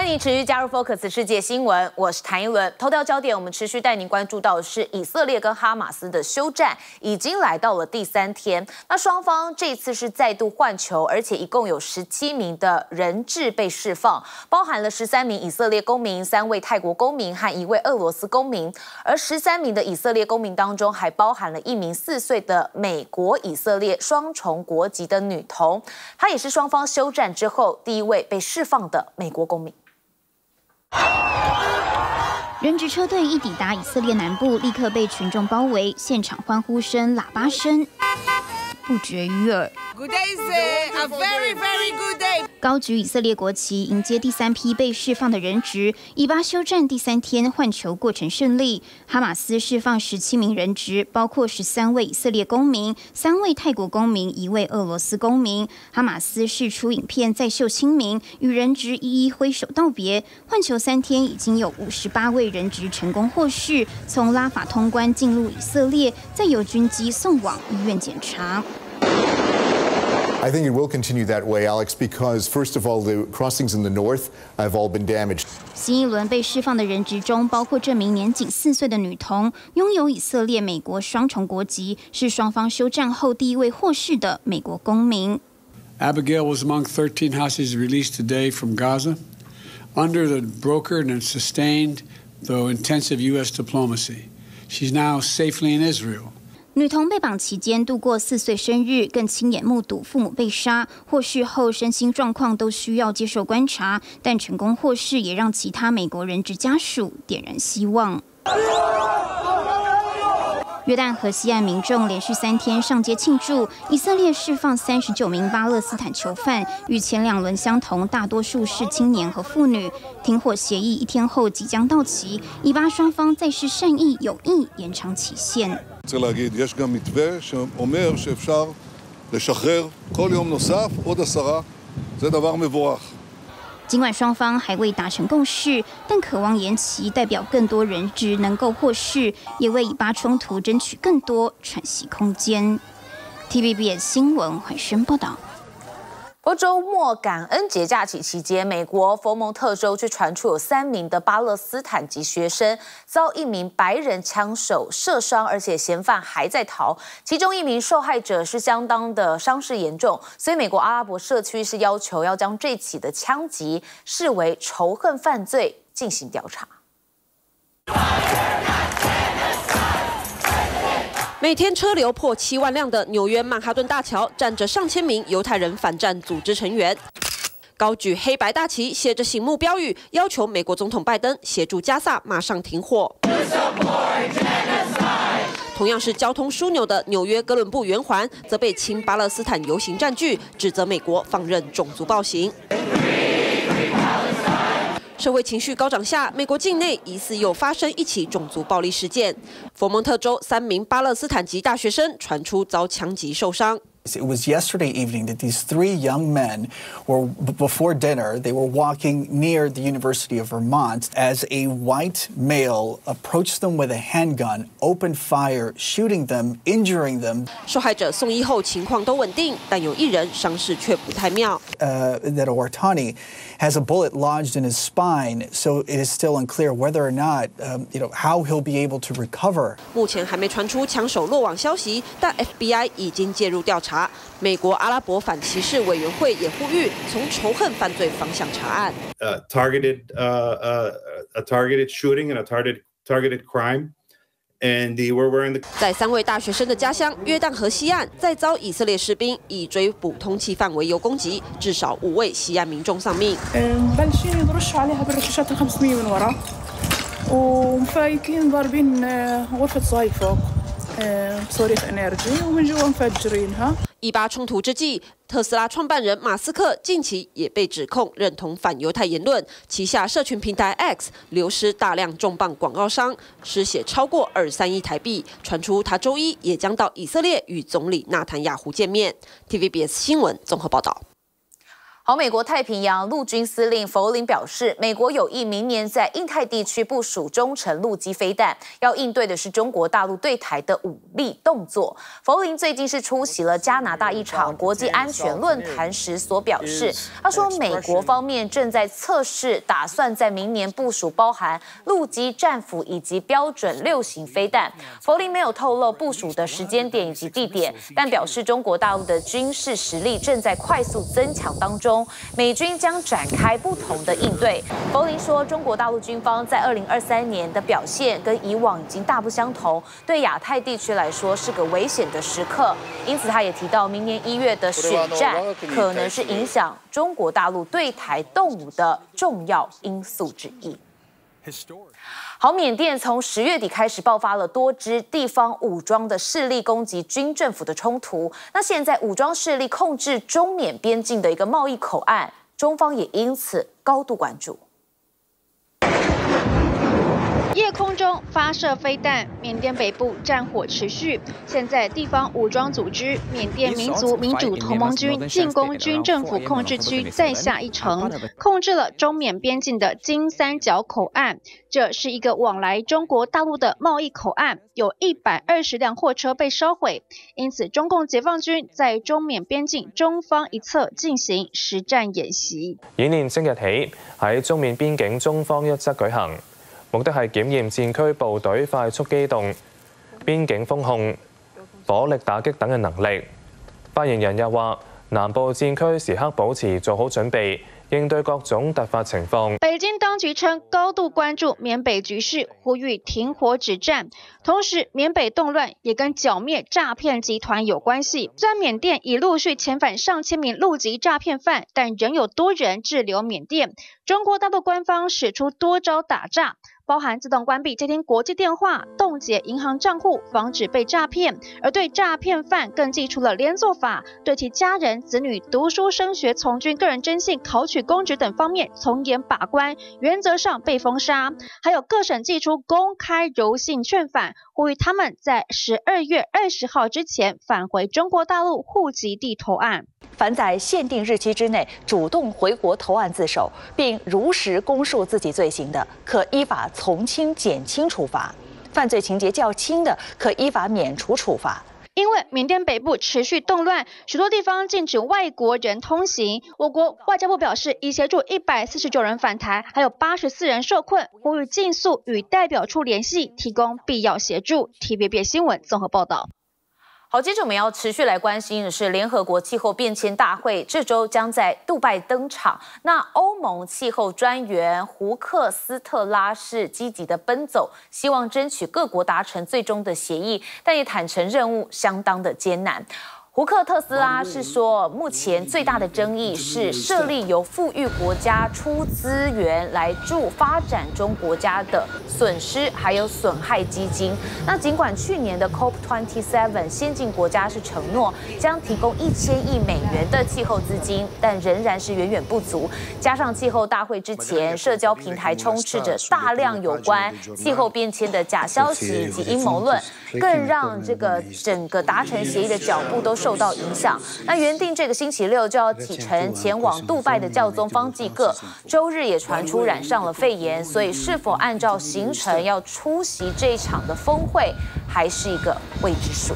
迎持续加入 Focus 世界新闻，我是谭一伦。头条焦点，我们持续带您关注到的是以色列跟哈马斯的休战已经来到了第3天。那双方这次是再度换球，而且一共有17名的人质被释放，包含了13名以色列公民、3位泰国公民和1位俄罗斯公民。而13名的以色列公民当中，还包含了1名4岁的美国以色列双重国籍的女童，她也是双方休战之后第1位被释放的美国公民。 人质车队一抵达以色列南部，立刻被群众包围，现场欢呼声、喇叭声不绝于耳。 Good day, sir. A very, very good day. 高举以色列国旗迎接第3批被释放的人质。以巴休战第3天，换球过程顺利。哈马斯释放17名人质，包括13位以色列公民、3位泰国公民、1位俄罗斯公民。哈马斯释出影片再秀亲民，与人质一一挥手道别。换球3天，已经有58位人质成功获释，从拉法通关进入以色列，再由军机送往医院检查。 I think it will continue that way, Alex, because first of all, the crossings in the north have all been damaged. 新一轮被释放的人质中，包括这名年仅4岁的女童，拥有以色列、美国双重国籍，是双方休战后第1位获释的美国公民。 Abigail was among 13 hostages released today from Gaza, under the brokered and sustained, though intensive U.S. diplomacy. She's now safely in Israel. 女童被绑期间度过4岁生日，更亲眼目睹父母被杀。获释后身心状况都需要接受观察，但成功获释也让其他美国人质家属点燃希望。约旦河西岸民众连续3天上街庆祝，以色列释放39名巴勒斯坦囚犯，与前2轮相同，大多数是青年和妇女。停火协议1天后即将到期，以巴双方再是善意有意延长期限。 צריך להגיד, יש גם מתווה שאומר שאפשר לשחרר כל יום נוסף עוד 10, זה דבר מבורך. 尽管双方还未达成共识，但渴望延期代表更多人质能够获释，也为以巴冲突争取更多喘息空间。TVBS 新闻怀宣报道。 周末感恩节假期期间，美国佛蒙特州却传出有3名的巴勒斯坦籍学生遭1名白人枪手射伤，而且嫌犯还在逃。其中1名受害者是相当的伤势严重，所以美国阿拉伯社区是要求要将这起的枪击视为仇恨犯罪进行调查。 每天车流破7万辆的纽约曼哈顿大桥，站着上千名犹太人反战组织成员，高举黑白大旗，写着醒目标语，要求美国总统拜登协助加萨马上停火。同样是交通枢纽的纽约哥伦布圆环，则被亲巴勒斯坦游行占据，指责美国放任种族暴行。 社会情绪高涨下，美国境内疑似又发生1起种族暴力事件。佛蒙特州3名巴勒斯坦籍大学生传出遭枪击受伤。 It was yesterday evening that these 3 young men were, before dinner, they were walking near the University of Vermont as a white male approached them with a handgun, opened fire, shooting them, injuring them. 受害者送医后情况都稳定，但有1人伤势却不太妙。 That Ortani has a bullet lodged in his spine, so it is still unclear whether or not, how he'll be able to recover. 目前还没传出枪手落网消息，但 FBI 已经介入调查。 美国阿拉伯反歧视委员会也呼吁从仇恨犯罪方向查案。 Targeted shooting and a targeted crime, and they were wearing the. 在3位大学生的家乡约旦河西岸，再遭以色列士兵以追捕通缉犯为由攻击，至少5位西岸民众丧命。 ومفايكين ضاربين غرفة صهيب فوق بصواريخ إنرجي ومن جوا مفجرينها. 以巴冲突之际，特斯拉创办人马斯克近期也被指控认同反犹太言论，旗下社群平台 X 流失大量重磅广告商，失血超过23亿台币。传出他周一也将到以色列与总理纳坦雅胡见面。TVBS 新闻综合报道。 好，美国太平洋陆军司令弗林表示，美国有意明年在印太地区部署中程陆基飞弹，要应对的是中国大陆对台的武力动作。弗林最近是出席了加拿大一场国际安全论坛时所表示，他说美国方面正在测试，打算在明年部署包含陆基战斧以及标准6型飞弹。弗林没有透露部署的时间点以及地点，但表示中国大陆的军事实力正在快速增强当中。美军将展开不同的应对。弗林说，中国大陆军方在2023年的表现跟以往已经大不相同，对亚太地区来说是个危险的时刻。因此，他也提到，明年1月的选战可能是影响中国大陆对台动武的重要因素之一。好，缅甸从10月底开始爆发了多支地方武装的势力攻击军政府的冲突。那现在武装势力控制中缅边境的一个贸易口岸，中方也因此高度关注。 夜空中发射飞弹，缅甸北部战火持续。现在地方武装组织缅甸民族民主同盟军进攻军政府控制区再下一城，控制了中缅边境的金三角口岸。这是一个往来中国大陆的贸易口岸，有120辆货车被烧毁。因此，中共解放軍在中缅邊境中方一側進行實戰演習。 演練即日起喺中緬邊境中方一側舉行，目的係檢驗戰區部隊快速機動、邊境封控、火力打擊等嘅能力。發言人又話，南部戰區時刻保持做好準備，應對各種突發情況。 北京當局稱高度關注緬北局勢，呼籲停火止戰。同時，緬北動亂也跟剿滅詐騙集團有關係。雖然緬甸已陸續遣返上千名陸籍詐騙犯，但仍有多人滯留緬甸。中國大陸官方使出多招打詐，包含自動關閉接聽國際電話、凍結銀行賬戶，防止被詐騙。而對詐騙犯更祭出了連坐法，對其家人、子女讀書升學、從軍、個人徵信、考取公職等方面從嚴把關，原則上被封殺。還有各省祭出公開柔性勸返，呼籲他們在12月20號之前返回中國大陸戶籍地投案。 凡在限定日期之内主動回國投案自首，並如實供述自己罪行的，可依法從輕減輕處罰；犯罪情節較輕的，可依法免除處罰。 因為緬甸北部持續動亂，許多地方禁止外國人通行。我國外交部表示，已協助149人返台，還有84人受困，呼籲盡速與代表處聯繫，提供必要協助。TVB 新聞綜合報道。 好，接着我们要持续来关心的是联合国气候变迁大会这周将在杜拜登场。那欧盟气候专员胡克斯特拉是积极的奔走，希望争取各国达成最终的协议，但也坦诚任务相当的艰难。胡克特斯拉是说，目前最大的争议是设立由富裕国家出资源来助发展中国家的损失还有损害基金。那尽管去年的 COP27 先进国家是承诺将提供1000亿美元的气候资金，但仍然是远远不足。加上气候大会之前，社交平台充斥着大量有关气候变迁的假消息以及阴谋论，更让这个整个达成协议的脚步都受到影响。那原定这个星期六就要启程前往杜拜的教宗方济各，周日也传出染上了肺炎，所以是否按照行程要出席这一场的峰会，还是一个未知数。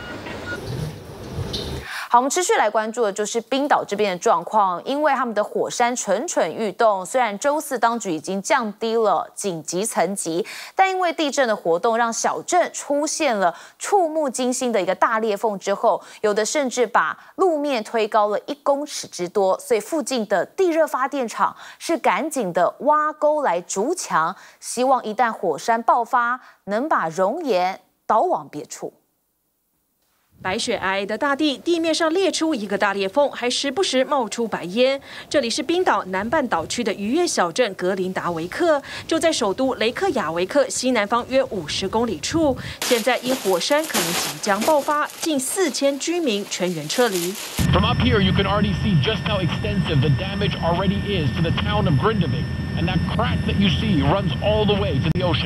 好，我们持续来关注的就是冰岛这边的状况，因为他们的火山蠢蠢欲动。虽然周4当局已经降低了紧急层级，但因为地震的活动让小镇出现了触目惊心的一个大裂缝之后，有的甚至把路面推高了1公尺之多，所以附近的地热发电厂是赶紧的挖沟来筑墙，希望一旦火山爆发，能把熔岩导往别处。 白雪皑皑的大地，地面上裂出一个大裂缝，还时不时冒出白烟。这里是冰岛南半岛区的渔业小镇格林达维克，就在首都雷克雅维克西南方约50公里处。现在因火山可能即将爆发，近4000居民全员撤离。 From up here, you can already see just how extensive the damage already is to the town of Grindavik, and that crack that you see runs all the way to the ocean.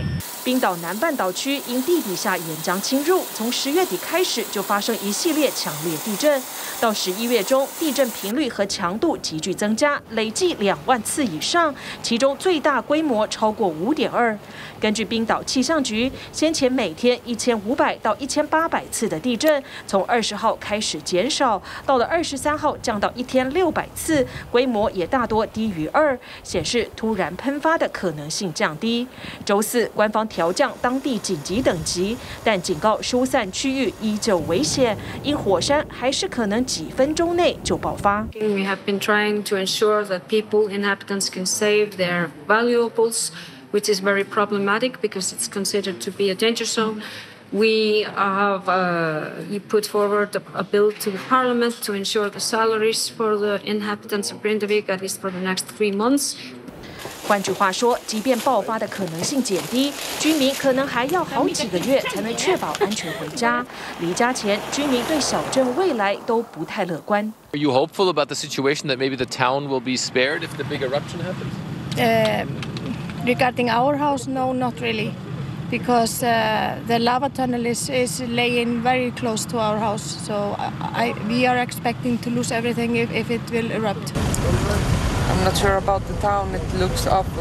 冰岛南半岛区因地底下岩浆侵入，从10月底开始就发生一系列强烈地震，到11月中，地震频率和强度急剧增加，累计2万次以上，其中最大规模超过5.2。根据冰岛气象局，先前每天1500到1800次的地震，从20号开始减少，到了23号降到1天600次，规模也大多低于2，显示突然喷发的可能性降低。周四，官方调降当地紧急等级，但警告疏散区域依旧危险，因火山还是可能几分钟内就爆发。 We have been trying to ensure that people, inhabitants, can save their valuables, which is very problematic because it's considered to be a danger zone. We have put forward a bill to the parliament to ensure the salaries for the inhabitants of Grindavik, at least for the next 3 months. 换句话说，即便爆发的可能性减低，居民可能还要好几个月才能确保安全回家。离家前，居民对小镇未来都不太乐观。 Are you hopeful about the situation that maybe the town will be spared if the big eruption happens? Regarding our house, no, not really, because the lava tunnel is laying very close to our house. So we are expecting to lose everything if it will erupt. I'm not sure about the town. It looks awful.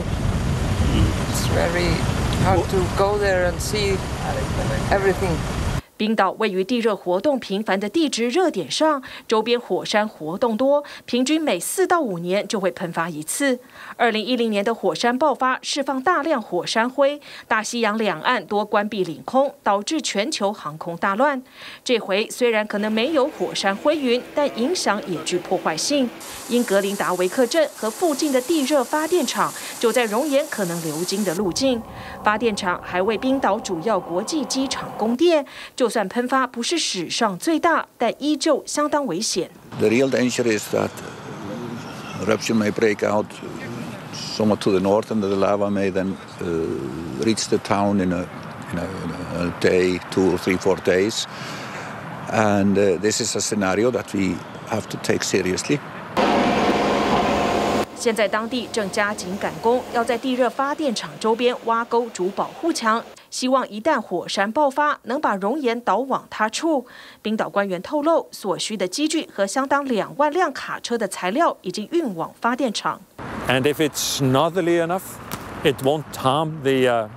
It's very hard to go there and see everything. 冰岛位于地热活动频繁的地质热点上，周边火山活动多，平均每4到5年就会喷发一次。2010年的火山爆发释放大量火山灰，大西洋两岸多关闭领空，导致全球航空大乱。这回虽然可能没有火山灰云，但影响也具破坏性。因格林达维克镇和附近的地热发电厂就在熔岩可能流经的路径，发电厂还为冰岛主要国际机场供电。就算喷发不是史上最大，但依旧相当危险。 The real danger is that eruption may break out somewhat to the north, and the lava may then reach the town in a day, 2 or 3, 4 days. And this is a scenario that we have to take seriously. 现在当地正加紧赶工，要在地热发电厂周边挖沟筑保护墙，希望一旦火山爆发，能把熔岩导往他处。冰岛官员透露，所需的机具和相当2万辆卡车的材料已经运往发电厂。 And if it's northerly enough, it won't harm the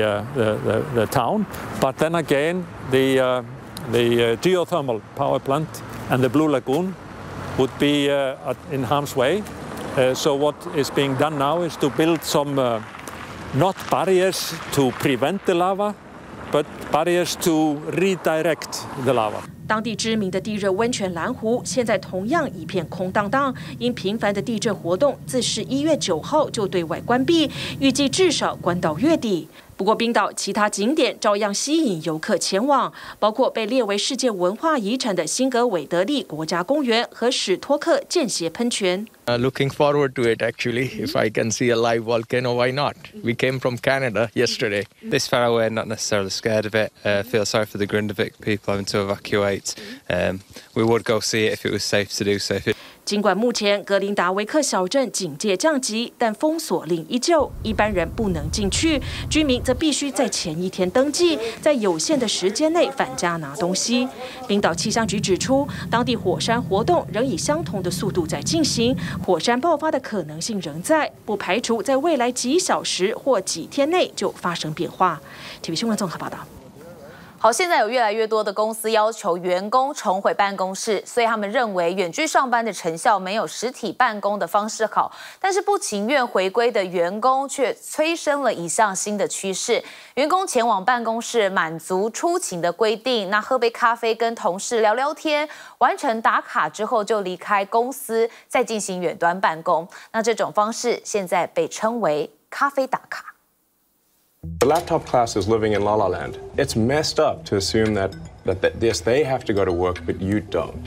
town. But then again, the geothermal power plant and the Blue Lagoon would be in harm's way. So what is being done now is to build some not barriers to prevent the lava, but barriers to redirect the lava. 当地知名的地热温泉蓝湖现在同样一片空荡荡，因频繁的地震活动，自11月9号就对外关闭，预计至少关到月底。不过，冰岛其他景点照样吸引游客前往，包括被列为世界文化遗产的辛格韦德利国家公园和史托克间歇喷泉。 Looking forward to it, actually. If I can see a live volcano, why not? We came from Canada yesterday. This far away, not necessarily scared of it. Feel sorry for the Grindavik people having to evacuate. We would go see it if it was safe to do so. 尽管目前格林达维克小镇警戒降级，但封锁令依旧，一般人不能进去，居民则必须在前一天登记，在有限的时间内返家拿东西。冰岛气象局指出，当地火山活动仍以相同的速度在进行，火山爆发的可能性仍在，不排除在未来几小时或几天内就发生变化。TV 新闻综合报道。 好，现在有越来越多的公司要求员工重回办公室，所以他们认为远距上班的成效没有实体办公的方式好。但是不情愿回归的员工却催生了一项新的趋势：员工前往办公室满足出勤的规定，那喝杯咖啡跟同事聊聊天，完成打卡之后就离开公司，再进行远端办公。那这种方式现在被称为咖啡打卡。 The laptop class is living in La La Land. It's messed up to assume that yes, they have to go to work, but you don't.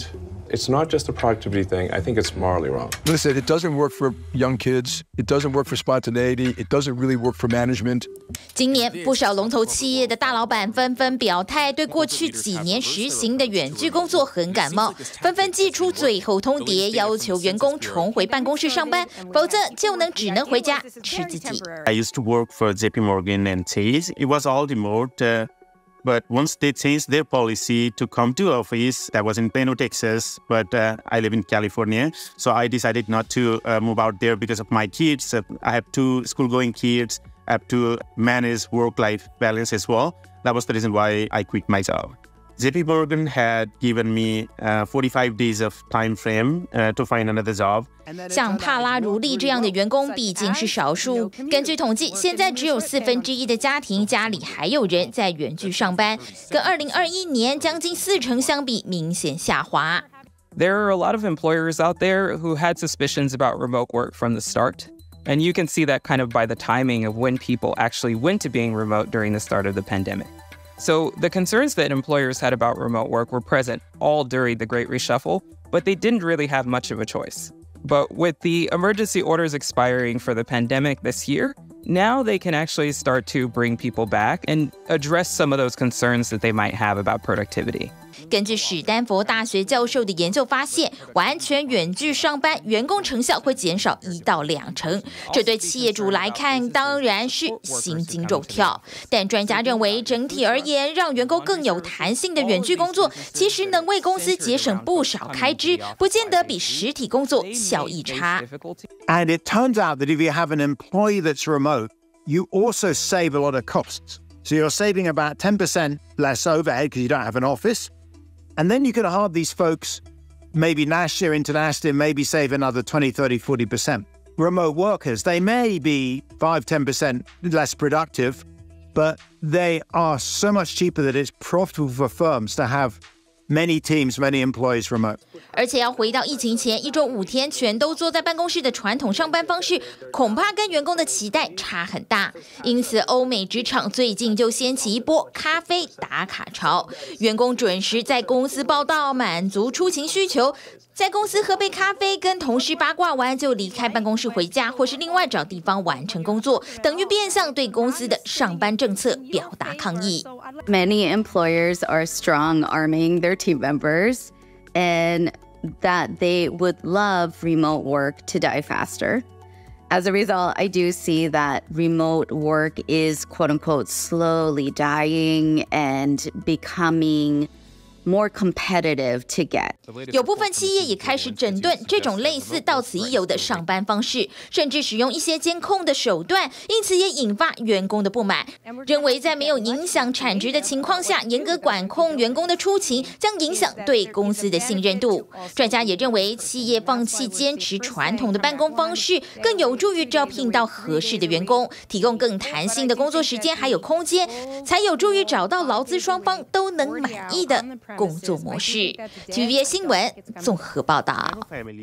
it's not just a productivity thing. I think it's morally wrong. Listen, it doesn't work for young kids. It doesn't work for spontaneity. It doesn't really work for management. 今年不少龙头企业的大老板纷纷表态，对过去几年实行的远距工作很感冒，纷纷寄出最后通牒，要求员工重回办公室上班，否则只能回家吃自己。 I used to work for JP Morgan and Chase. It was all remote. But once they changed their policy to come to office, that was in Plano, Texas, but I live in California. So I decided not to move out there because of my kids. I have 2 school-going kids. I have to manage work-life balance as well. That was the reason why I quit my job. JP Morgan had given me 45 days of time frame to find another job. 像帕拉如利这样的员工毕竟是少数。根据统计，现在只有1/4的家庭家里还有人在远距上班，跟2021年将近40%相比，明显下滑。 There are a lot of employers out there who had suspicions about remote work from the start. And you can see that kind of by the timing of when people actually went to being remote during the start of the pandemic. So the concerns that employers had about remote work were present all during the Great Reshuffle, but they didn't really have much of a choice. But with the emergency orders expiring for the pandemic this year, now they can actually start to bring people back and address some of those concerns that they might have about productivity. 根据史丹佛大学教授的研究发现，完全远距上班，员工成效会减少1到2成。这对企业主来看当然是心惊肉跳。但专家认为，整体而言，让员工更有弹性的远距工作，其实能为公司节省不少开支，不见得比实体工作效益差。 And it turns out that if you have an employee that's remote, you also save a lot of costs. So you're saving about 10% less overhead because you don't have an office. And then you can hire these folks, maybe nationally or internationally, maybe save another 20, 30, 40%. Remote workers, they may be 5, 10% less productive, but they are so much cheaper that it's profitable for firms to have many teams, many employees remote. 而且要回到疫情前1周5天全都坐在办公室的传统上班方式，恐怕跟员工的期待差很大。因此，欧美职场最近就掀起一波咖啡打卡潮，员工准时在公司报到，满足出勤需求。在公司喝杯咖啡，跟同事八卦完就离开办公室回家，或是另外找地方完成工作，等于变相对公司的上班政策表达抗议。 Many employers are strong-arming their team members, and that they would love remote work to die faster. As a result, I do see that remote work is quote-unquote slowly dying and becoming more competitive to get. 有部分企业也开始整顿这种类似到此一游的上班方式，甚至使用一些监控的手段，因此也引发员工的不满，认为在没有影响产值的情况下，严格管控员工的出勤将影响对公司的信任度。专家也认为，企业放弃坚持传统的办公方式，更有助于招聘到合适的员工，提供更弹性的工作时间还有空间，才有助于找到劳资双方都能满意的工作模式。TVBS 新闻综合报道。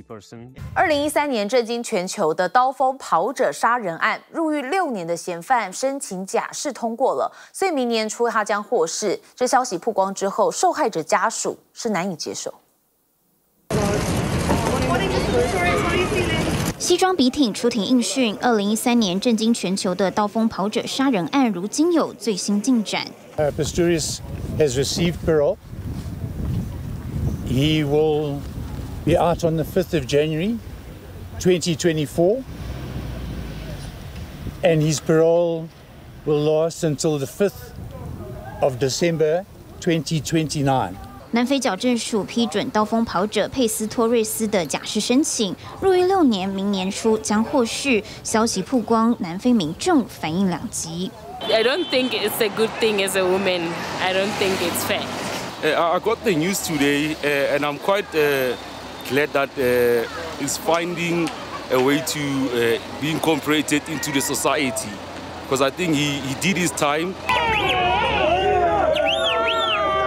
2013年震惊全球的刀锋跑者杀人案，入狱6年的嫌犯申请假释通过了，所以明年初他将获释。这消息曝光之后，受害者家属是难以接受。 西装笔挺出庭应讯，2013年震惊全球的刀锋跑者杀人案，如今有最新进展。 Pistorius has received parole. He will be out on the 5th of January, 2024, and his parole will last until the 5th of December, 2029. 南非矫正署批准刀锋跑者佩斯托瑞斯的假释申请，入狱6年，明年初将获释。消息曝光，南非民众反应两极。 I don't think it's a good thing as a woman. I don't think it's fair. I got the news today, and I'm quite glad that he's finding a way to be incorporated into the society, because I think he did his time.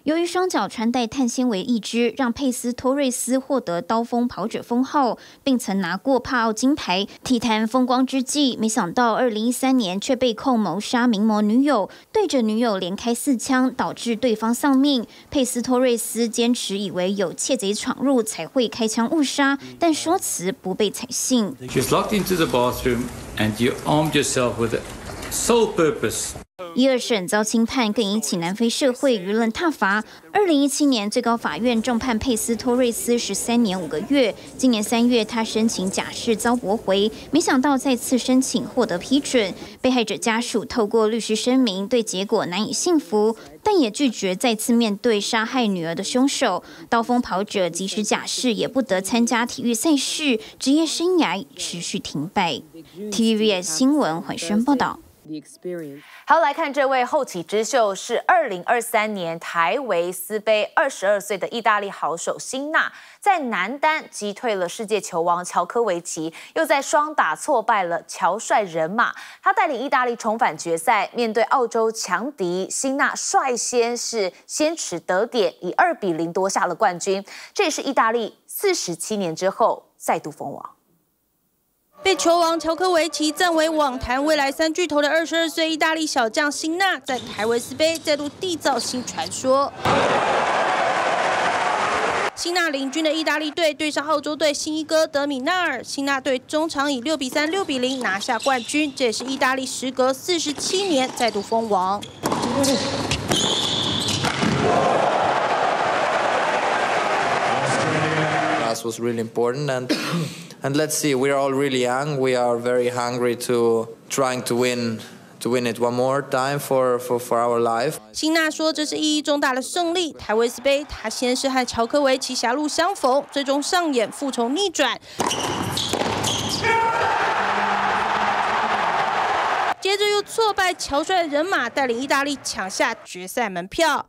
由于双脚穿戴碳纤维义肢，让佩斯托瑞斯获得刀锋跑者封号，并曾拿过帕奥金牌。体坛风光之际，没想到2013年却被控谋杀名模女友，对着女友连开4枪，导致对方丧命。佩斯托瑞斯坚持以为有窃贼闯入才会开枪误杀，但说辞不被采信。 She's locked into the bathroom, and you armed yourself with a sole purpose. 1、2审遭轻判，更引起南非社会舆论挞伐。2017年，最高法院重判佩斯托瑞斯13年5个月。今年3月，他申请假释遭驳回，没想到再次申请获得批准。被害者家属透过律师声明，对结果难以信服，但也拒绝再次面对杀害女儿的凶手。刀锋跑者即使假释，也不得参加体育赛事，职业生涯持续停摆。TVBS 新闻缓宣报道。 好，来看这位后起之秀是2023年台维斯杯22岁的意大利好手辛纳，在男单击退了世界球王乔科维奇，又在双打挫败了乔帅人马。他带领意大利重返决赛，面对澳洲强敌，辛纳率先是先持得点，以2-0夺下了冠军。这也是意大利47年之后再度封王。 被球王乔科维奇赞为网坛未来3巨头的22岁意大利小将辛纳，在台维斯杯再度缔造新传说。辛纳领军的意大利队对上澳洲队新一哥德米纳尔，辛纳队中场以6-3、6-0拿下冠军，这也是意大利时隔47年再度封王。 That was really important and let's see, we are all really young. We are very hungry to trying to win it one more time for our life. 辛纳说这是意义重大的胜利。台维斯杯，他先是和乔科维奇狭路相逢，最终上演复仇逆转。接着又挫败乔帅人马，带领意大利抢下决赛门票。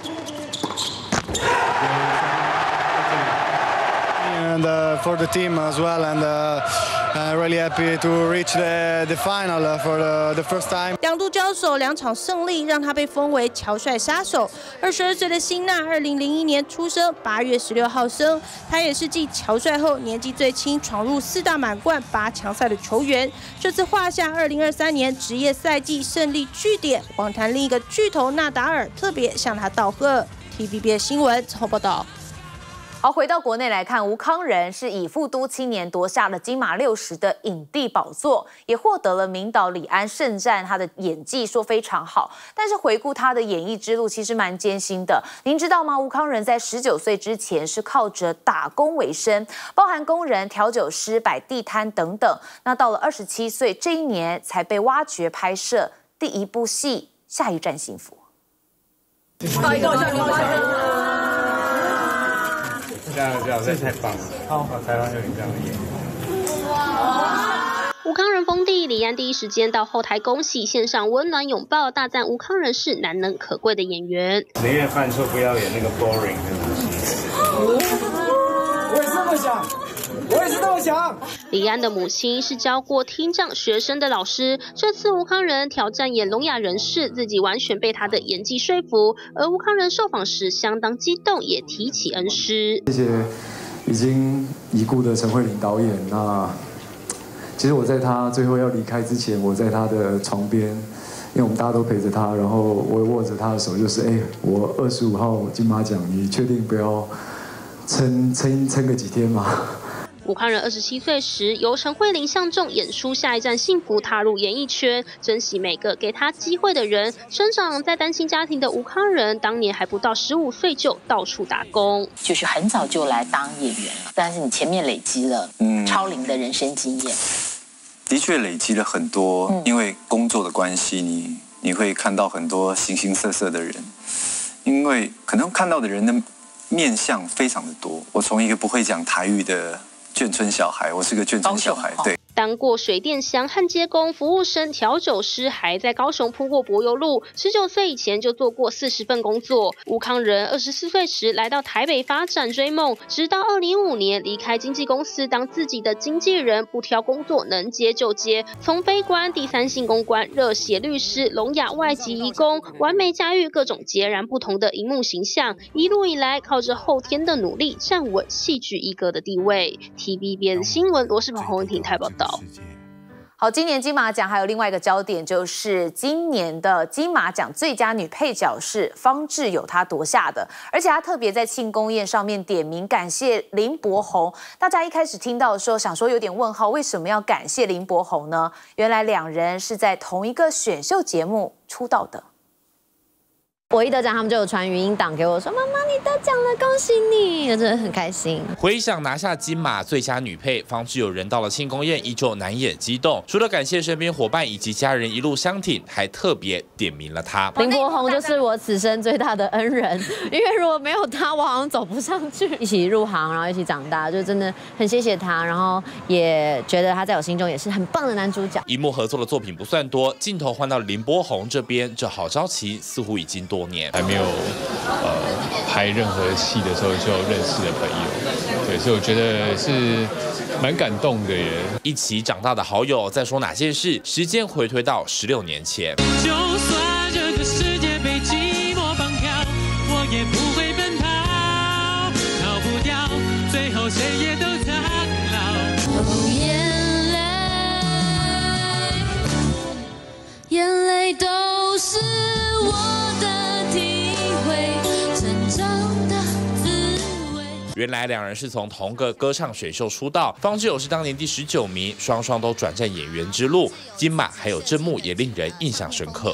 And for the team as well, and really happy to reach the final for the first time. 两度交手，2场胜利让他被封为乔帅杀手。22岁的辛纳，2001年出生，8月16号生。他也是继乔帅后年纪最轻，闯入4大满贯8强赛的球员。这次画下2023年职业赛季胜利句点。网坛另一个巨头纳达尔特别向他道贺。TVBS 新闻综合报道。 好，回到国内来看，吴康仁是以富都青年夺下了金马60的影帝宝座，也获得了名导李安盛赞他的演技说非常好。但是回顾他的演艺之路，其实蛮艰辛的。您知道吗？吴康仁在19岁之前是靠着打工为生，包含工人、调酒师、摆地摊等等。那到了27岁这一年，才被挖掘拍摄第一部戏《下一站幸福》。 这才棒！好，采访就你这样演。 吴康仁封地，李安第一时间到后台恭喜，献上温暖拥抱，大赞吴康仁是难能可贵的演员。 宁愿犯错，不要演那个 boring 的东西。 我也是这么想。我也是这么想。 李安的母亲是教过听障学生的老师，这次吴康仁挑战演聋哑人士，自己完全被他的演技说服。而吴康仁受访时相当激动，也提起恩师。 谢谢已经已故的陈慧琳导演。那其实我在他最后要离开之前，我在他的床边，因为我们大家都陪着他，然后我握着他的手，就是我25号金马奖，你确定不要撑个几天吗？ 吴康仁27岁时，由陈慧琳相中演出《下一站幸福》，踏入演艺圈，珍惜每个给他机会的人。生长在单亲家庭的吴康仁，当年还不到15岁就到处打工， 就是很早就来当演员了。但是你前面累积了超龄的人生经验， 的确累积了很多。因为工作的关系，你会看到很多形形色色的人，因为可能看到的人的面相非常的多。我从一个不会讲台语的眷村小孩，我是个眷村小孩，对。 当过水电箱焊接工、服务生、调酒师，还在高雄铺过柏油路。19岁以前就做过40份工作。吴康仁24岁时来到台北发展追梦，直到2015年离开经纪公司当自己的经纪人，不挑工作，能接就接。从非官、第三性公关、热血律师、聋哑外籍移工，完美驾驭各种截然不同的荧幕形象，一路以来靠着后天的努力，站稳戏剧一哥的地位。TVBS 新闻罗世鹏、洪文婷台报道。 好，今年金马奖还有另外一个焦点，就是今年的金马奖最佳女配角是方志友她夺下的，而且她特别在庆功宴上面点名感谢林柏宏。大家一开始听到的时候，想说有点问号，为什么要感谢林柏宏呢？原来两人是在同一个选秀节目出道的。 我一得奖，他们就有传语音档给我说：“妈妈，你得奖了，恭喜你！”我真的很开心。 回想拿下金马最佳女配，方志友人到了庆功宴依旧难掩激动。除了感谢身边伙伴以及家人一路相挺，还特别点名了他。 林柏宏就是我此生最大的恩人，因为如果没有他，我好像走不上去。一起入行，然后一起长大，就真的很谢谢他，然后也觉得他在我心中也是很棒的男主角。 荧幕合作的作品不算多，镜头换到林柏宏这边，这好朝期似乎已经多年还没有拍任何戏的时候就认识的朋友，对，所以我觉得是蛮感动的耶。 一起长大的好友在说哪件事？时间回推到16年前。就算这个世界被寂寞绑票，我也不会奔跑，逃不掉，最后谁也都苍老。 眼泪都是我的体会，成长的滋味。 原来两人是从同个歌唱选秀出道，方志友是当年第19名，双双都转战演员之路。金马还有正幕也令人印象深刻。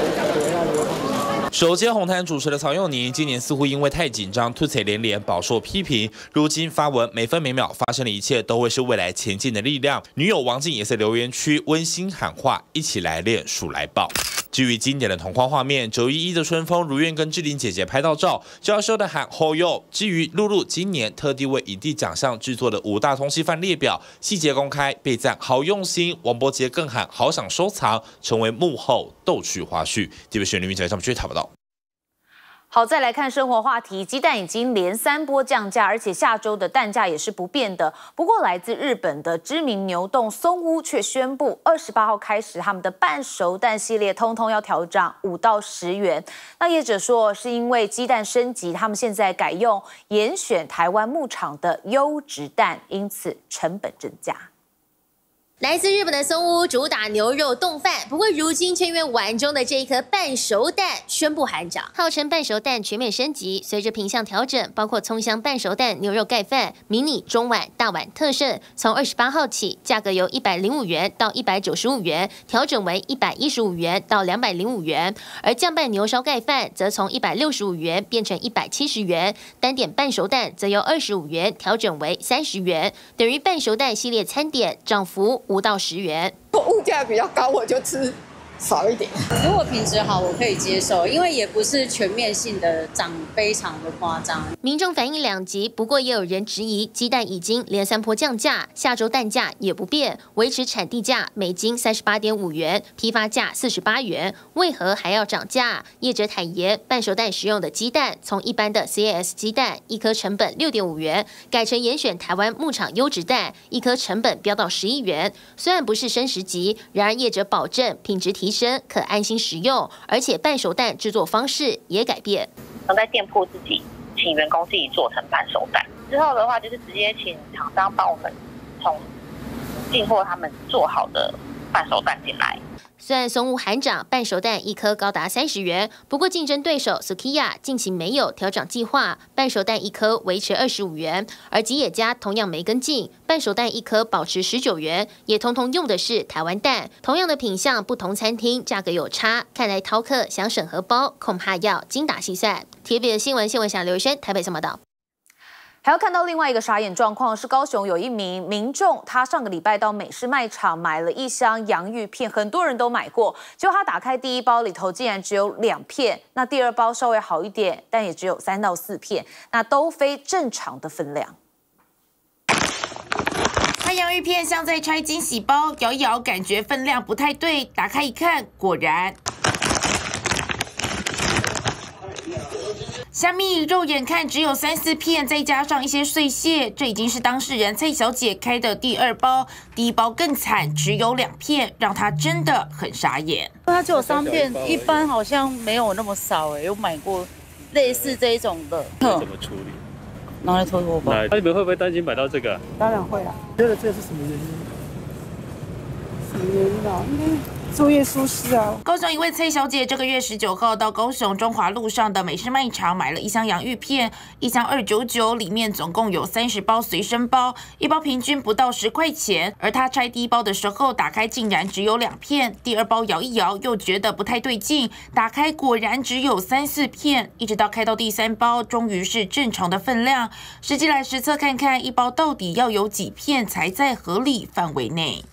首接红毯主持的曹佑宁，今年似乎因为太紧张，吐槽连连，饱受批评。如今发文每分每秒发生的一切，都会是未来前进的力量。女友王静也在留言区温馨喊话：一起来练，数来宝。至于经典的同框画面，911的春风如愿跟志玲姐姐拍到照，娇羞的喊吼哟。至于露露今年特地为影帝奖项制作的5大通缉犯列表，细节公开，被赞好用心。王柏杰更喊好想收藏，成为幕后逗趣花絮。TVBS 女仔上面去讨不到。 好，再来看生活话题，鸡蛋已经连3波降价，而且下周的蛋价也是不变的。不过，来自日本的知名牛冻松屋却宣布，28号开始，他们的半熟蛋系列通通要调涨5到10元。那业者说，是因为鸡蛋升级，他们现在改用严选台湾牧场的优质蛋，因此成本增加。 来自日本的松屋主打牛肉冻饭，不过如今却因为碗中的这一颗半熟蛋宣布喊涨。号称半熟蛋全面升级，随着品项调整，包括葱香半熟蛋牛肉盖饭、迷你、中碗、大碗特盛，从28号起，价格由105元到195元，调整为115元到205元。而酱拌牛烧盖饭则从165元变成170元，单点半熟蛋则由25元调整为30元，等于半熟蛋系列餐点涨幅5到10元。 物价比较高，我就吃少一点。 如果品质好，我可以接受，因为也不是全面性的涨非常的夸张。 民众反应两极，不过也有人质疑，鸡蛋已经连3波降价，下周蛋价也不变，维持产地价每斤38.5元，批发价48元，为何还要涨价？业者坦言，半熟蛋使用的鸡蛋从一般的 CAS 鸡蛋一颗成本6.5元，改成严选台湾牧场优质蛋，一颗成本飙到11元。虽然不是升10级，然而业者保证品质提升，可安心食用，而且半熟蛋制作方式也改变。 在店铺自己请员工自己做成半熟蛋，之后的话就是直接请厂商帮我们从进货他们做好的半熟蛋进来。 虽然松屋喊涨，半熟蛋一颗高达30元，不过竞争对手 Sukiya 近期没有调涨计划，半熟蛋一颗维持25元，而吉野家同样没跟进，半熟蛋一颗保持19元，也通通用的是台湾蛋。同样的品项，不同餐厅价格有差，看来饕客想省荷包，恐怕要精打细算。TVBS 新闻想刘医生台北报道。 还要看到另外一个傻眼状况，是高雄有一名民众，他上个礼拜到美式卖场买了1箱洋芋片，很多人都买过，结果他打开第1包里头竟然只有2片，那第2包稍微好一点，但也只有3到4片，那都非正常的分量。 他洋芋片像在拆惊喜包，摇一摇，感觉分量不太对，打开一看，果然。 虾米肉眼看只有3、4片，再加上一些碎屑，这已经是当事人蔡小姐开的第2包，第1包更惨，只有2片，让她真的很傻眼。 它只有3片，一般好像没有那么少有买过类似这一种的。 怎么处理？ 拿来拖拖吧。 那你们会不会担心买到这个？ 当然会啦。 觉得这是什么原因？ 什么原因啊？应该。 作业疏失啊！ 高雄一位蔡小姐，这个月19号到高雄中华路上的美式卖场买了1箱洋芋片，1箱299，里面总共有30包随身包，1包平均不到10块钱。而她拆第1包的时候，打开竟然只有2片，第2包摇一摇又觉得不太对劲，打开果然只有3、4片，一直到开到第3包，终于是正常的分量。实际来实测看看，一包到底要有几片才在合理范围内。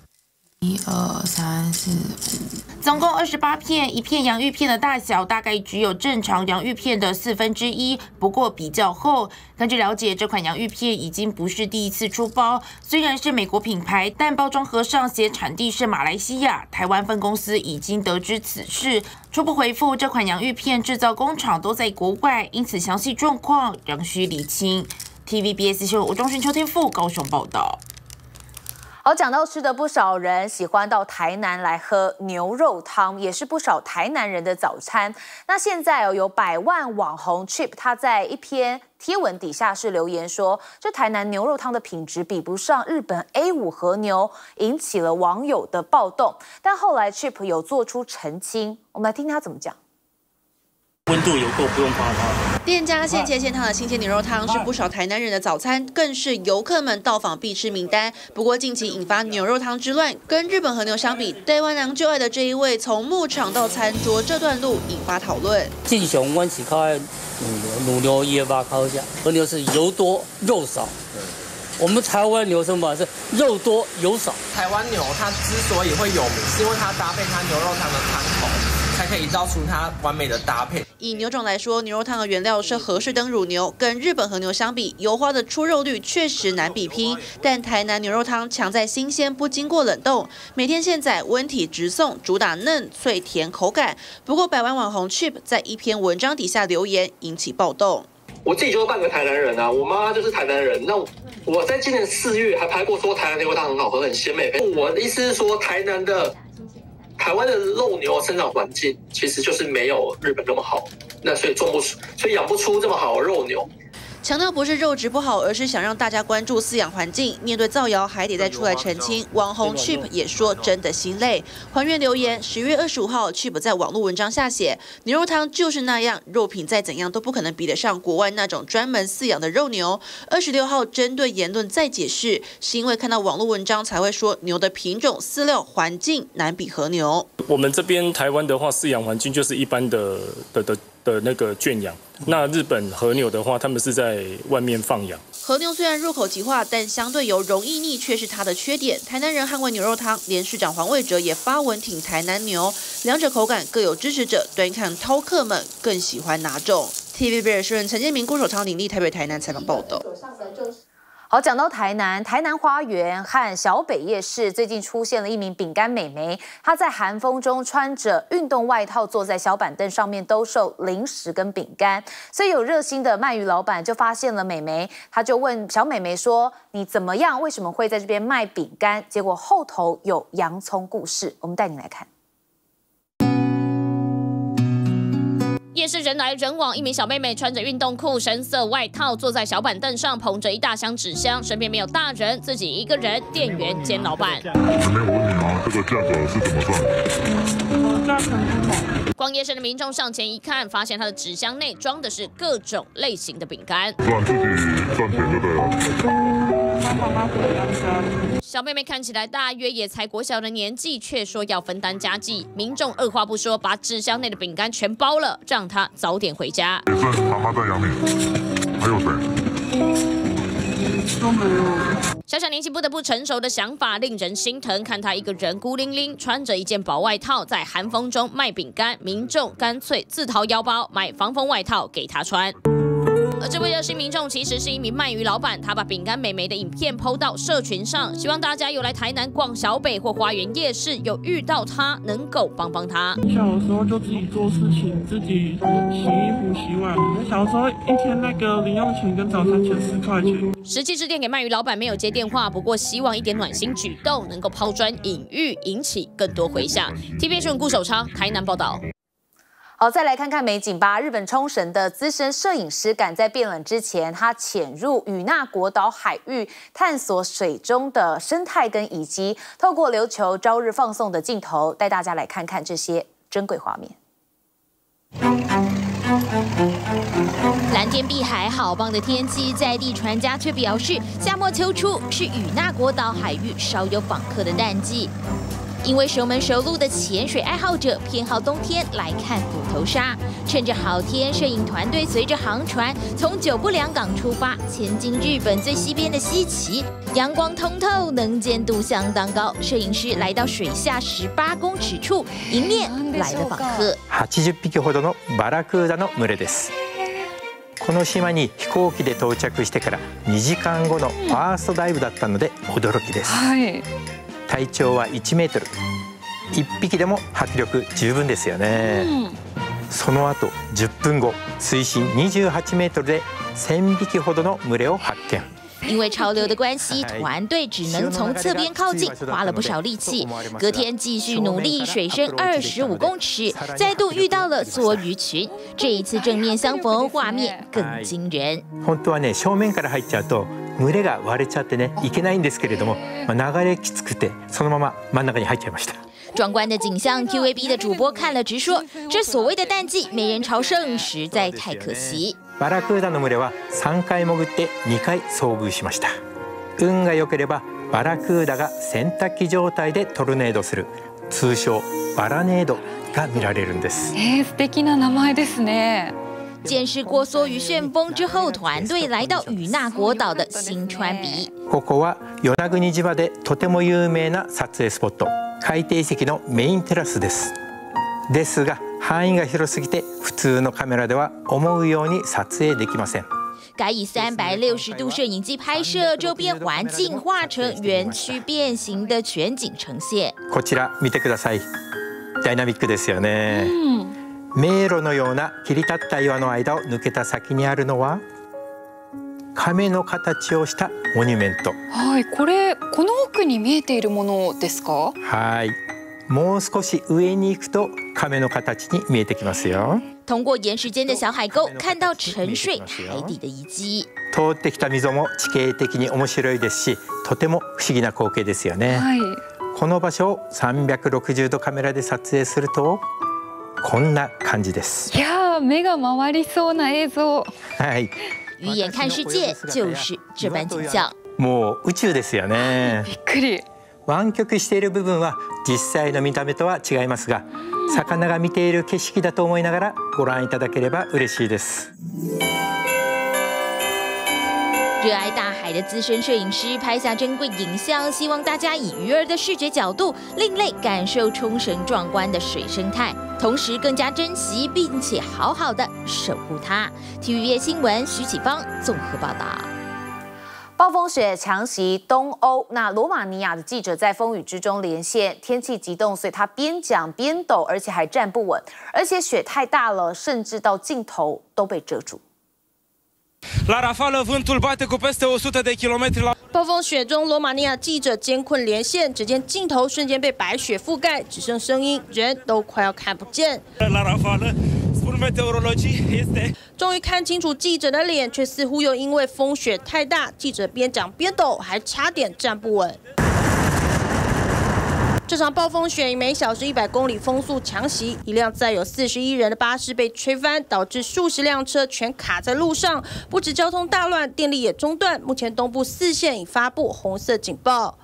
1、2、3、4、5，总共28片。一片洋芋片的大小大概只有正常洋芋片的1/4，不过比较厚。根据了解，这款洋芋片已经不是第一次出包，虽然是美国品牌，但包装盒上写产地是马来西亚，台湾分公司已经得知此事，初步回复这款洋芋片制造工厂都在国外，因此详细状况仍需厘清。TVBS 新闻吴忠勋、邱天富高雄报道。 好，讲到吃的，不少人喜欢到台南来喝牛肉汤，也是不少台南人的早餐。那现在有100万网红 Chip， 他在一篇贴文底下是留言说，这台南牛肉汤的品质比不上日本 A5 和牛，引起了网友的暴动。但后来 Chip 有做出澄清，我们来听他怎么讲。 温度有够，不用怕它。 店家现切现烫的新鲜牛肉汤是不少台南人的早餐，更是游客们到访必吃名单。不过近期引发牛肉汤之乱，跟日本和牛相比，台湾人就爱的这一位从牧场到餐桌这段路引发讨论。 正常我是靠爱乳牛椰巴靠下，和牛是油多肉少。我们台湾牛什么是肉多油少？ 台湾牛它之所以会有名，是因为它搭配它牛肉汤的汤头。 才可以造出它完美的搭配。 以牛种来说，牛肉汤的原料是和氏登乳牛，跟日本和牛相比，油花的出肉率确实难比拼。但台南牛肉汤强在新鲜，不经过冷冻，每天现宰，温体直送，主打嫩脆甜口感。不过100万网红 Chip 在一篇文章底下留言，引起暴动。 我自己就是半个台南人啊，我妈妈就是台南人。那我在今年4月还拍过说台南牛肉汤很好喝，很鲜美。我的意思是说，台湾的肉牛生长环境其实就是没有日本那么好，那所以养不出这么好的肉牛。 强调不是肉质不好，而是想让大家关注饲养环境。面对造谣，还得再出来澄清。网红 Chip 也说真的心累。还原留言，10月25号 Chip 在网络文章下写：牛肉汤就是那样，肉品再怎样都不可能比得上国外那种专门饲养的肉牛。26号针对言论再解释，是因为看到网络文章才会说牛的品种、饲料、环境难比和牛。 我们这边台湾的话，饲养环境就是一般的那个圈养。那日本和牛的话，他们是在外面放养。 和牛虽然入口即化，但相对油容易腻却是它的缺点。台南人捍卫牛肉汤，连市长黄伟哲也发文挺台南牛，两者口感各有支持者，端看饕客们更喜欢哪种。TVB 新闻陈建明、郭守昌领立台北、台南采访报道。 好，讲到台南花园和小北夜市，最近出现了一名饼干美眉，她在寒风中穿着运动外套，坐在小板凳上面兜售零食跟饼干。所以有热心的卖鱼老板就发现了美眉，他就问小美眉说：“你怎么样？为什么会在这边卖饼干？”结果后头有洋葱故事，我们带你来看。 夜市人来人往，一名小妹妹穿着运动裤、深色外套，坐在小板凳上，捧着一大箱纸箱，身边没有大人，自己一个人，店员兼老板。 没有问你吗？这个价格是怎么算的？ 价钱不好。逛夜市的民众上前一看，发现他的纸箱内装的是各种类型的饼干。 赚自己赚钱就对了。 小妹妹看起来大约也才国小的年纪，却说要分担家计。民众二话不说，把纸箱内的饼干全包了，让她早点回家。 也是妈妈在养你，还有谁？都没有。 小小年纪不得不成熟的想法令人心疼。看她一个人孤零零，穿着一件薄外套，在寒风中卖饼干，民众干脆自掏腰包买防风外套给她穿。 而这位热心民众其实是一名鳗鱼老板，他把饼干美眉的影片 PO 到社群上，希望大家有来台南逛小北或花园夜市，有遇到他能够帮帮他。 小的时候就自己做事情，自己洗衣服、洗碗。小时候一天那个零用钱跟早餐钱10块钱。 实际致电给鳗鱼老板没有接电话，不过希望一点暖心举动能够抛砖引玉，引起更多回响。TVB 新闻顾守昌台南报道。 好，再来看看美景吧。日本冲绳的资深摄影师赶在变冷之前，他潜入与那国岛海域，探索水中的生态跟遗迹，透过琉球朝日放送的镜头，带大家来看看这些珍贵画面。 蓝天碧海，好棒的天气，在地船家却表示，夏末秋初是与那国岛海域少有访客的淡季。因为熟门熟路的潜水爱好者偏好冬天来看虎头鲨，趁着好天，摄影团队随着航船从久不良港出发，前进日本最西边的西岐。阳光通透，能见度相当高。摄影师来到水下18公尺处，迎面来了访客。 80匹ほどのバラクーダの群れです。この島に飛行機で到着してから2時間後のファーストダイブだったので驚きです。体長は1メートル。1匹でも迫力十分ですよね。その後10分後、水深28メートルで1000匹ほどの群れを発見。 因为潮流的关系，团队只能从侧边靠近，花了不少力气。隔天继续努力，水深25公尺，再度遇到了梭鱼群。这一次正面相逢，画面更惊人。 本当はね、正面から入っちゃうと群れが割れちゃってね、いけないんですけれども、流れきつくてそのまま真ん中に入っちゃいました。 壮观的景象 ，TVB 的主播看了直说，这所谓的淡季没人朝圣，實在太可惜。 バラクーダの群れは3回潜って2回遭遇しました。運が良ければバラクーダが洗濯機状態でトルネードする通称バラネードが見られるんです。 素敵な名前ですね。 见识过梭鱼旋风之后，团队来到与那国岛的新川鼻。 ここは与那国島でとても有名な撮影スポット、海底遺跡のメインテラスです。ですが範囲が広すぎて普通のカメラでは思うように撮影できません。 改以360度摄影机拍摄，周边环境画成圆曲变形的全景呈现。 こちら見てください。ダイナミックですよね。迷路のような切り立った岩の間を抜けた先にあるのは亀の形をしたモニュメント。 はい、この奥に見えているものですか？ はい。もう少し上に行くと亀の形に見えてきますよ。 通过岩石间的小海沟，看到沉睡海底的遗迹。 通ってきた溝も地形的に面白いですし、とても不思議な光景ですよね。この場所を360度カメラで撮影するとこんな感じです。 いやー、目が回りそうな映像。 はい。 鱼眼看世界就是这般景象。 もう宇宙ですよね。 びっくり。 湾曲している部分は実際の見た目とは違いますが、魚が見ている景色だと思いながらご覧いただければ嬉しいです。 热爱大海的资深摄影师拍下珍贵影像，希望大家以鱼儿的视觉角度，另类感受冲绳壮观的水生态，同时更加珍惜并且好好的守护它。TVB 新闻徐启芳综合报道。 暴风雪强袭东欧，那罗马尼亚的记者在风雨之中连线，天气急冻，所以他边讲边抖，而且还站不稳，而且雪太大了，甚至到镜头都被遮住。 La rafală, vântul bate cu peste 100 de kilometri. 暴风雪中，罗马尼亚记者艰困连线，只见镜头瞬间被白雪覆盖，只剩声音，人都快要看不见。 La rafală, spun meteorologii, este 终于看清楚记者的脸，却似乎又因为风雪太大，记者边讲边抖，还差点站不稳。这场暴风雪以每小时100公里风速强袭，一辆载有41人的巴士被吹翻，导致数十辆车全卡在路上，不止交通大乱，电力也中断。目前东部4县已发布红色警报。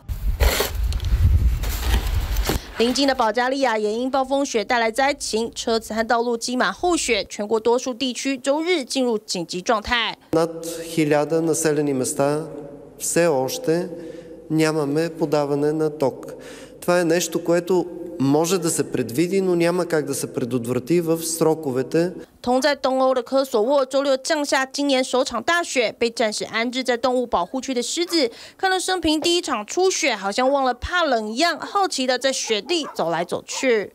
邻近的保加利亚也因暴风雪带来灾情，车子和道路积满厚雪，全国多数地区周日进入紧急状态。 Над 1000 населени места все още нямаме подаване на ток. Това е нещо, което може да се предвиди, но няма как да се предотврати в сроковете. 同在东欧的科索沃周六降下今年首场大雪，被暂时安置在动物保护区的狮子，看到生平第一场初雪，好像忘了怕冷一样，好奇的在雪地走来走去。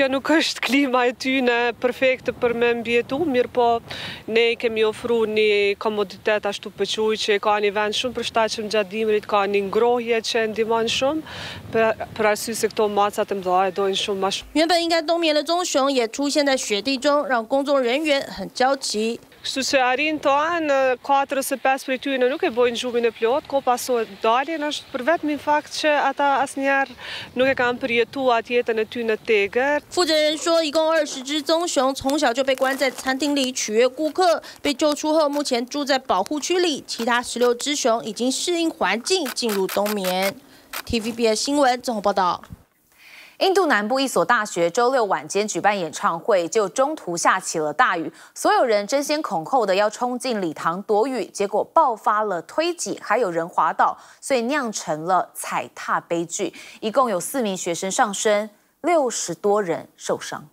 Perfect per me ambientu, mirë po ne kemi ofruar një komoditet ashtu pëquj që ka një vend shumë përshtatshëm gjatë dimrit, ka një ngrohje që ndihmon shumë për arsye se këto macat e mëdha dojnë shumë më shumë。 原本应该冬眠的棕熊也出现在雪地中，让工作人员很焦急。 Kështu që arrin të anë 4 ose 5 prej tyre nuk e bojnë gjumin e plot, ko pasohet daljen është për vetëm fakt që ata asnjëherë nuk e kanë përjetuar jetën e tyre në tegër。 负责人说，一共20只棕熊从小就被关在餐厅里取悦顾客，被救出后目前住在保护区里，其他16只熊已经适应环境进入冬眠。TVBS 新闻综合报道。 印度南部一所大学周六晚间举办演唱会，就中途下起了大雨，所有人争先恐后的要冲进礼堂躲雨，结果爆发了推挤，还有人滑倒，所以酿成了踩踏悲剧。一共有4名学生丧生，60多人受伤。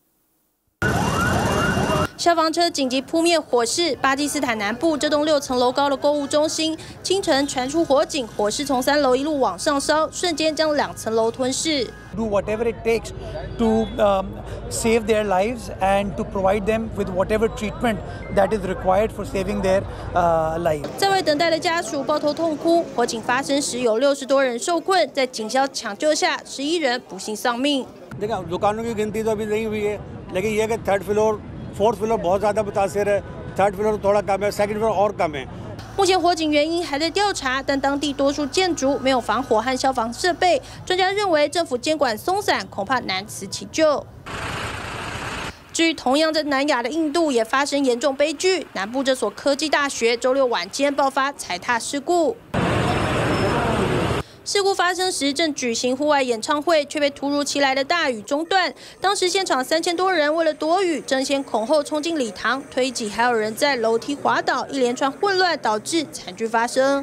消防车紧急扑灭火势。巴基斯坦南部这栋6层楼高的购物中心，清晨传出火警，火势从3楼一路往上烧，瞬间将2层楼吞噬。 Do whatever it takes to save their lives and to provide them with whatever treatment that is required for saving their lives. 在外等待的家属抱头痛哭。火警发生时有60多人受困，在警消抢救下，11人不幸丧命。 देखिए दुकानों की गिनती तो अभी नहीं हुई है, लेकिन ये कि 3rd फ्लोर, 4th फ्लोर बहुत ज़्यादा मुतासिर है, 3rd फ्लोर थोड़ा कम है, 2nd फ्लोर और कम है। 目前火警原因还在调查，但当地多数建筑没有防火和消防设备，专家认为政府监管松散，恐怕难辞其咎。至于同样在南亚的印度，也发生严重悲剧，南部这所科技大学周六晚间爆发踩踏事故。 事故发生时正举行户外演唱会，却被突如其来的大雨中断。当时现场3000多人为了躲雨，争先恐后冲进礼堂，推挤，还有人在楼梯滑倒，一连串混乱导致惨剧发生。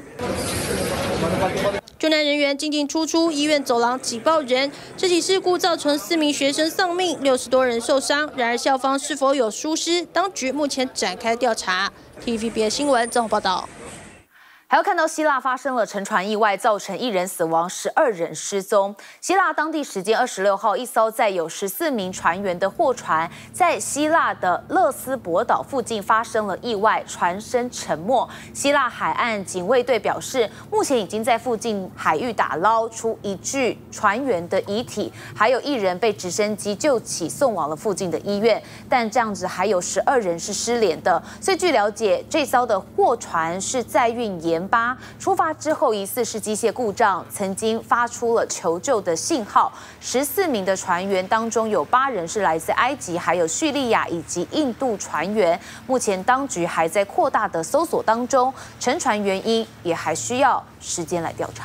救难人员进进出出，医院走廊挤爆人。这起事故造成4名学生丧命，60多人受伤。然而校方是否有疏失，当局目前展开调查。TVBS 新闻综合报道。 还要看到希腊发生了沉船意外，造成1人死亡，12人失踪。希腊当地时间26号，一艘载有14名船员的货船在希腊的勒斯伯岛附近发生了意外，船身沉没。希腊海岸警卫队表示，目前已经在附近海域打捞出1具船员的遗体，还有1人被直升机救起，送往了附近的医院。但这样子还有12人是失联的。所以据了解，这艘的货船是载运盐巴出发之后，疑似是机械故障，曾经发出了求救的信号。14名的船员当中有8人是来自埃及，还有叙利亚以及印度船员。目前当局还在扩大的搜索当中，沉船原因也还需要时间来调查。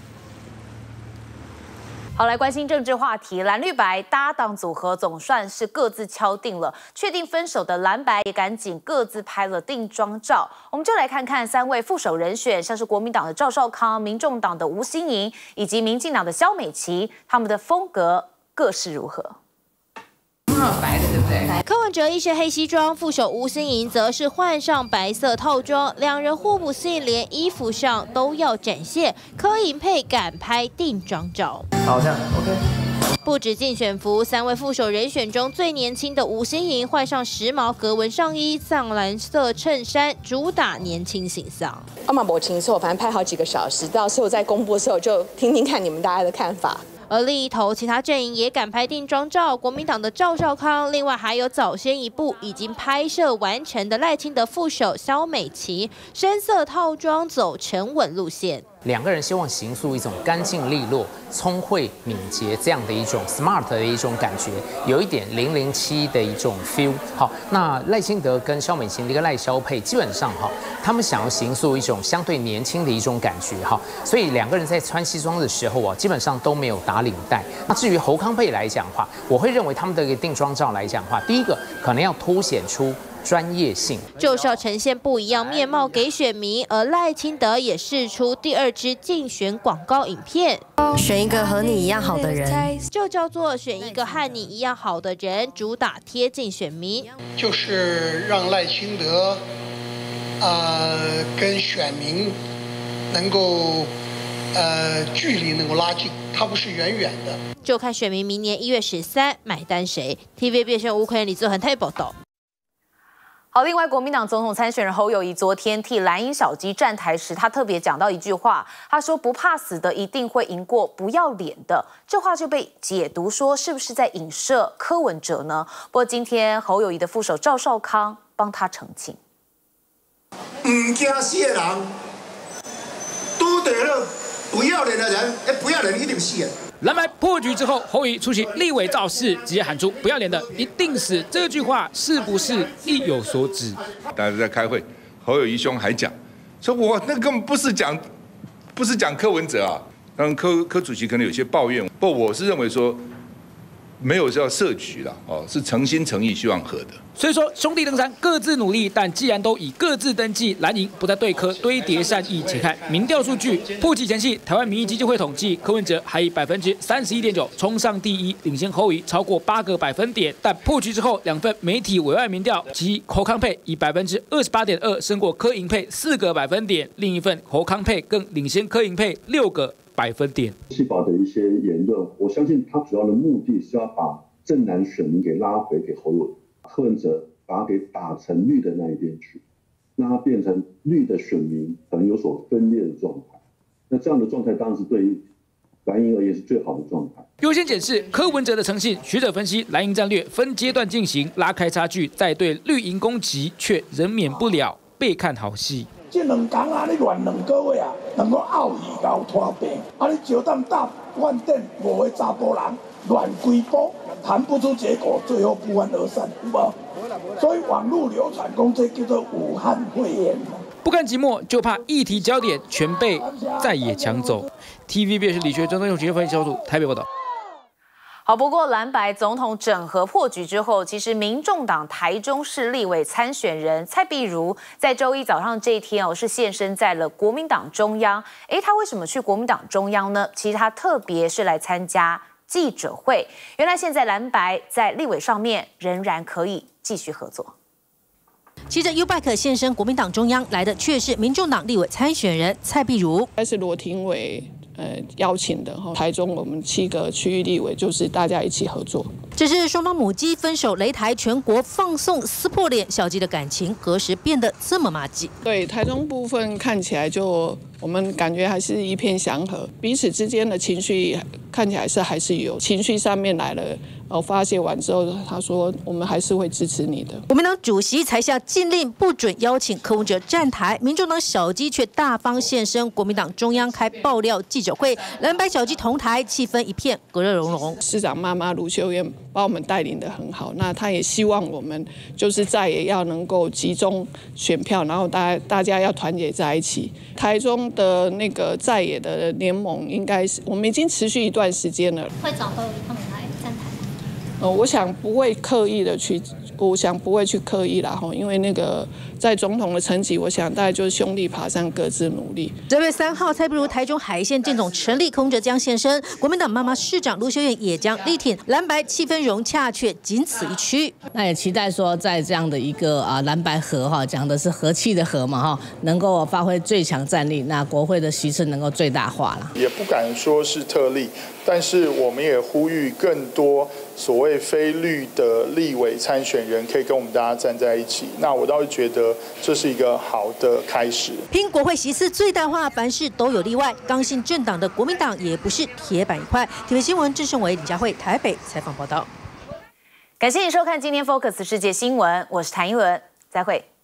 好，来关心政治话题。蓝绿白搭档组合总算是各自敲定了，确定分手的蓝白也赶紧各自拍了定妆照。我们就来看看3位副手人选，像是国民党的赵少康、民众党的吴欣盈以及民进党的萧美琪，他们的风格各是如何？ 白的对不对？柯文哲一身黑西装，副手吴欣盈则是换上白色套装，两人互补性，连衣服上都要展现。柯银配敢拍定妆照， 好，这样 OK。 不止竞选服，3位副手人选中最年轻的吴欣盈换上时髦格纹上衣、藏蓝色衬衫，主打年轻形象。 我清楚，反正拍好几个小时，到时候在公布的时候就听听看你们大家的看法。 而另一头，其他阵营也敢拍定妆照。国民党的赵少康，另外还有早先一步已经拍摄完成的赖清德副手萧美琪，深色套装走沉稳路线。 2个人希望形塑一种干净利落、聪慧敏捷这样的一种 smart 的一种感觉，有一点007的一种 feel。好，那赖清德跟萧美琴的一个赖萧配，基本上哈，他们想要形塑一种相对年轻的一种感觉哈，所以2个人在穿西装的时候啊，基本上都没有打领带。那至于侯康配来讲的话，我会认为他们的一个定妆照来讲的话，第一个可能要凸显出专业性， 就是要呈现不一样面貌给选民。而赖清德也释出第2支竞选广告影片， 选一个和你一样好的人， 就叫做选一个和你一样好的人，主打贴近选民， 就是让赖清德，跟选民能够。距离能够拉近，它不是远远的。 就看选民明年1月13买单谁。TVB 新闻吴奎仁、李志恒台报道。 好，另外，国民党总统参选人侯友宜昨天替蓝营小鸡站台时，他特别讲到一句话，他说：“不怕死的一定会赢过不要脸的。”这话就被解读说是不是在影射柯文哲呢？不过今天侯友宜的副手赵少康帮他澄清。 唔惊死的人，拄到了。不要脸的人，不要脸一定死。 蓝白破局之后，侯友宜出席立委造势，直接喊出“不要脸的一定死”这句话，是不是意有所指？ 大家在开会，侯友宜兄还讲说：“我那根本不是讲柯文哲啊。”当然柯主席可能有些抱怨，不，我是认为说没有要设局了哦，是诚心诚意希望和的。 所以说兄弟登山各自努力，但既然都已各自登记，蓝营不再对柯堆叠善意。且看民调数据，破局前夕，台湾民意基金会统计，柯文哲还以31.9%冲上第一，领先侯友宜超过8个百分点。但破局之后，两份媒体委外民调，其侯康配以28.2%胜过柯银配4个百分点，另一份侯康配更领先柯银配6个百分点。 气保的一些言论，我相信他主要的目的是要把正蓝选民给拉回给侯友宜。柯文哲把他给打成绿的那一边去，让他变成绿的选民可能有所分裂的状态。那这样的状态当然是对于蓝营而言是最好的状态。 优先检视柯文哲的诚信，学者分析蓝营战略分阶段进行，拉开差距，再对绿营攻击，却仍免不了被看好戏。 这2天啊，你乱2个月啊，能够拗鱼搞拖病，啊你酒店大饭店5个查甫人乱规波。谈不出结果，最后不欢而散，有无？所以网络流传讲这叫做武汉肺炎。 不甘寂寞，就怕议题焦点全被在野抢走。TVB 是李学忠、用职业分析小组台北报道。 好，不过蓝白总统整合破局之后，其实民众党台中市立委参选人蔡壁如在周一早上这一天是现身在了国民党中央。他为什么去国民党中央呢？其实他特别是来参加记者会。原来现在蓝白在立委上面仍然可以继续合作。 骑着 U-Bike 现身国民党中央，来的却是民众党立委参选人蔡壁如。 还是罗廷伟邀请的哈，台中我们7个区域立委就是大家一起合作。 只是双方母鸡分手擂台，全国放送撕破脸，小鸡的感情何时变得这么麻吉？ 对台中部分看起来就我们感觉还是一片祥和，彼此之间的情绪看起来还是有情绪上面来了。发泄完之后，他说我们还是会支持你的。 国民党主席才下禁令，不准邀请柯文哲站台，民众党小鸡却大方现身国民党中央开爆料记者会，蓝白小鸡同台，气氛一片和乐融融。 市长妈妈卢秀燕把我们带领得很好，那他也希望我们就是再也要能够集中选票，然后大家要团结在一起。台中的那个在野的联盟，应该是我们已经持续一段时间了。 会找侯友宜他们来站台？ 我想不会刻意的去，刻意啦，因为那个在总统的层级，我想大概就是兄弟爬山各自努力。 2月3号，蔡壁如台中海线建总成立，柯文哲将现身，国民党妈妈市长卢秀燕也将力挺，蓝白气氛融洽，却仅此一区。 那也期待说，在这样的一个蓝白合讲的是和气的和嘛能够发挥最强战力，那国会的席次能够最大化了。 也不敢说是特例，但是我们也呼吁更多所谓非绿的立委参选人可以跟我们大家站在一起，那我倒是觉得这是一个好的开始。 拼国会席次最大化，凡事都有例外。刚性政党的国民党也不是铁板一块。TVB 新闻郑胜伟、李佳慧台北采访报道。 感谢你收看今天 Focus 世界新闻，我是谭一文，再会。